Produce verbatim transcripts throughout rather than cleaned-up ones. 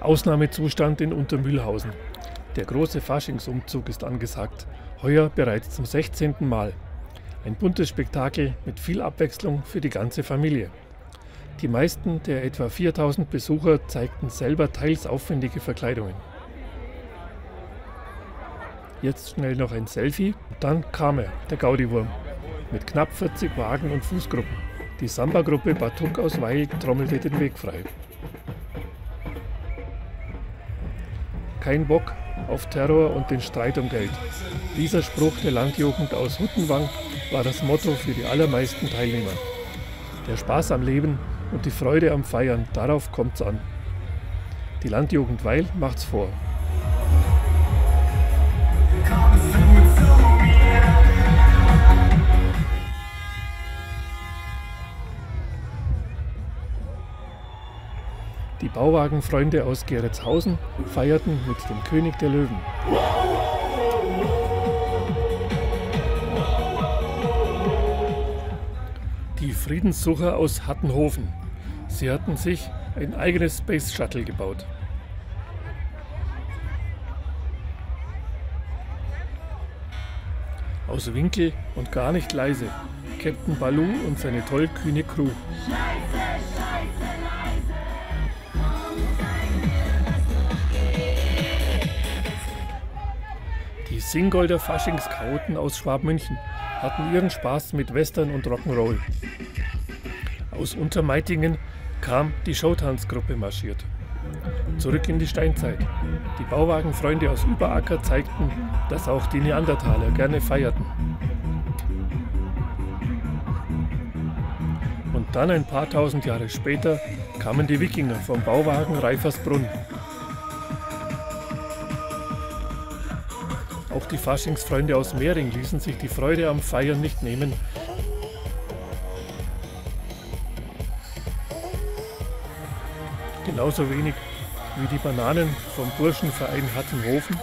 Ausnahmezustand in Untermühlhausen. Der große Faschingsumzug ist angesagt, heuer bereits zum sechzehnten Mal. Ein buntes Spektakel mit viel Abwechslung für die ganze Familie. Die meisten der etwa viertausend Besucher zeigten selber teils aufwendige Verkleidungen. Jetzt schnell noch ein Selfie, dann kam er, der Gaudiwurm, mit knapp vierzig Wagen und Fußgruppen. Die Samba-Gruppe Batuk aus Weil trommelte den Weg frei. Kein Bock auf Terror und den Streit um Geld. Dieser Spruch der Landjugend aus Huttenwang war das Motto für die allermeisten Teilnehmer. Der Spaß am Leben und die Freude am Feiern, darauf kommt's an. Die Landjugend Weil macht's vor. Die Bauwagenfreunde aus Geretshausen feierten mit dem König der Löwen. Die Friedenssucher aus Hattenhofen. Sie hatten sich ein eigenes Space Shuttle gebaut. Aus Winkel und gar nicht leise. Captain Baloo und seine tollkühne Crew. Die Singolder Faschingskauten aus Schwabmünchen hatten ihren Spaß mit Western und Rock'n'Roll. Aus Untermeitingen kam die Showtanzgruppe marschiert. Zurück in die Steinzeit. Die Bauwagenfreunde aus Überacker zeigten, dass auch die Neandertaler gerne feierten. Und dann ein paar tausend Jahre später kamen die Wikinger vom Bauwagen Reifersbrunn. Auch die Faschingsfreunde aus Mehring ließen sich die Freude am Feiern nicht nehmen. Genauso wenig wie die Bananen vom Burschenverein Hattenhofen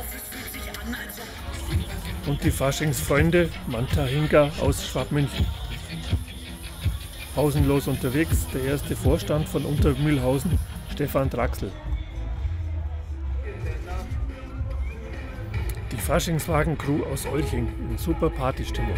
und die Faschingsfreunde Mantahinga aus Schwabmünchen. Pausenlos unterwegs der erste Vorstand von Untermühlhausen, Stefan Draxl. Die Faschingswagen-Crew aus Olching in super Partystimmung.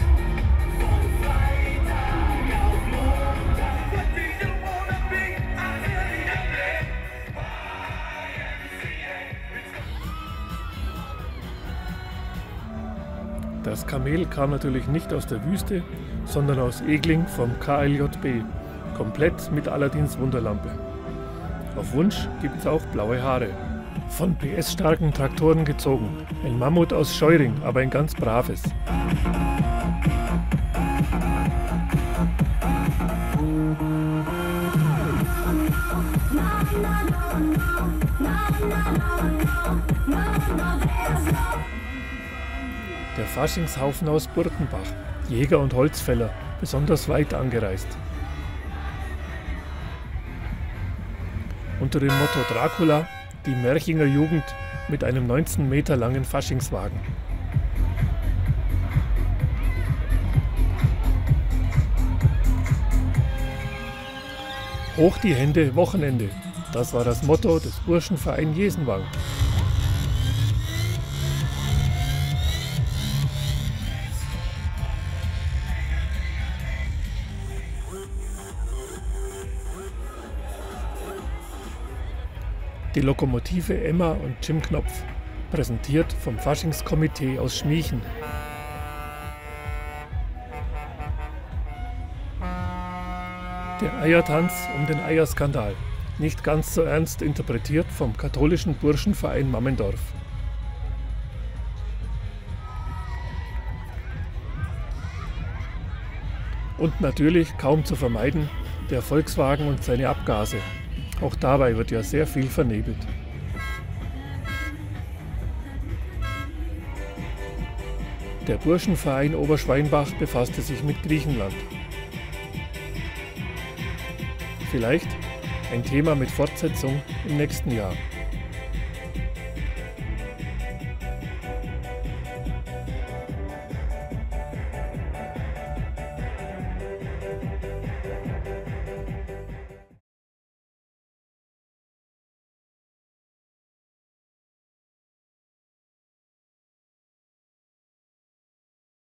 Das Kamel kam natürlich nicht aus der Wüste, sondern aus Egling vom K L J B, komplett mit Aladins Wunderlampe. Auf Wunsch gibt es auch blaue Haare. Von P S-starken Traktoren gezogen. Ein Mammut aus Scheuring, aber ein ganz braves. Der Faschingshaufen aus Burkenbach, Jäger und Holzfäller, besonders weit angereist. Unter dem Motto Dracula die Merchinger Jugend mit einem neunzehn Meter langen Faschingswagen. Hoch die Hände, Wochenende. Das war das Motto des Burschenverein Jesenwang. Die Lokomotive Emma und Jim Knopf, präsentiert vom Faschingskomitee aus Schmiechen. Der Eiertanz um den Eierskandal, nicht ganz so ernst interpretiert vom katholischen Burschenverein Mammendorf. Und natürlich kaum zu vermeiden, der Volkswagen und seine Abgase. Auch dabei wird ja sehr viel vernebelt. Der Burschenverein Oberschweinbach befasste sich mit Griechenland. Vielleicht ein Thema mit Fortsetzung im nächsten Jahr.